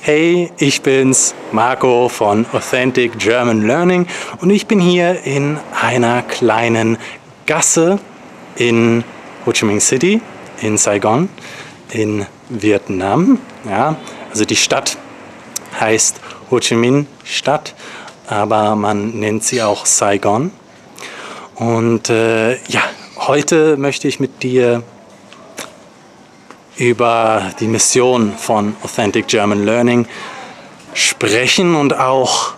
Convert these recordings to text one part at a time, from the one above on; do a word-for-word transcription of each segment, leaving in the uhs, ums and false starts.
Hey, ich bin's, Marco von Authentic German Learning und ich bin hier in einer kleinen Gasse in Ho Chi Minh City, in Saigon, in Vietnam. Ja, also die Stadt heißt Ho Chi Minh Stadt, aber man nennt sie auch Saigon. Und äh, ja, heute möchte ich mit dir über die Mission von Authentic German Learning sprechen und auch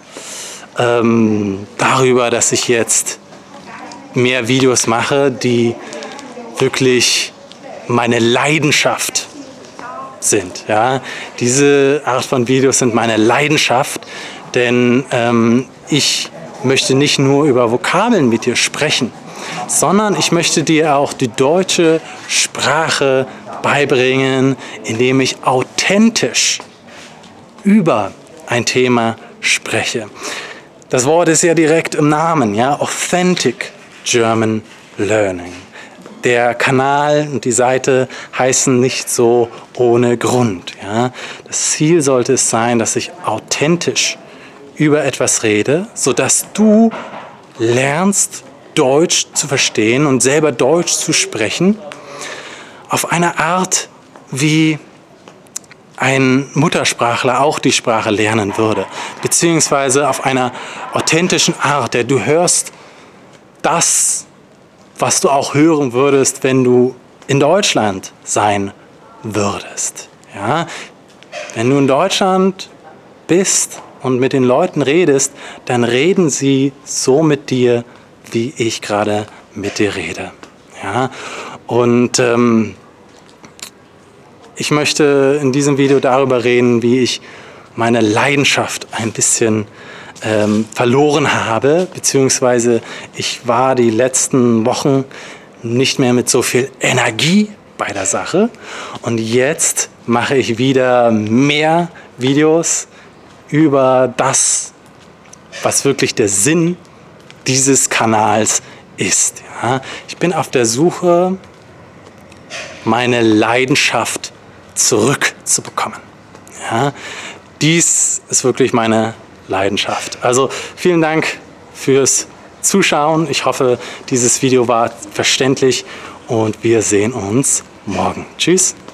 ähm, darüber, dass ich jetzt mehr Videos mache, die wirklich meine Leidenschaft sind. Ja? Diese Art von Videos sind meine Leidenschaft, denn ähm, ich möchte nicht nur über Vokabeln mit dir sprechen, sondern ich möchte dir auch die deutsche Sprache beibringen, indem ich authentisch über ein Thema spreche. Das Wort ist ja direkt im Namen, ja, Authentic German Learning. Der Kanal und die Seite heißen nicht so ohne Grund. Ja. Das Ziel sollte es sein, dass ich authentisch über etwas rede, sodass du lernst, Deutsch zu verstehen und selber Deutsch zu sprechen, auf eine Art, wie ein Muttersprachler auch die Sprache lernen würde, beziehungsweise auf einer authentischen Art, der du hörst das, was du auch hören würdest, wenn du in Deutschland sein würdest. Ja? Wenn du in Deutschland bist und mit den Leuten redest, dann reden sie so mit dir, wie ich gerade mit dir rede. Ja? Und ähm, ich möchte in diesem Video darüber reden, wie ich meine Leidenschaft ein bisschen ähm, verloren habe, beziehungsweise ich war die letzten Wochen nicht mehr mit so viel Energie bei der Sache und jetzt mache ich wieder mehr Videos über das, was wirklich der Sinn dieses Kanals ist. Ja? Ich bin auf der Suche, meine Leidenschaft zurückzubekommen. Ja? Dies ist wirklich meine Leidenschaft. Also vielen Dank fürs Zuschauen. Ich hoffe, dieses Video war verständlich und wir sehen uns morgen. Tschüss.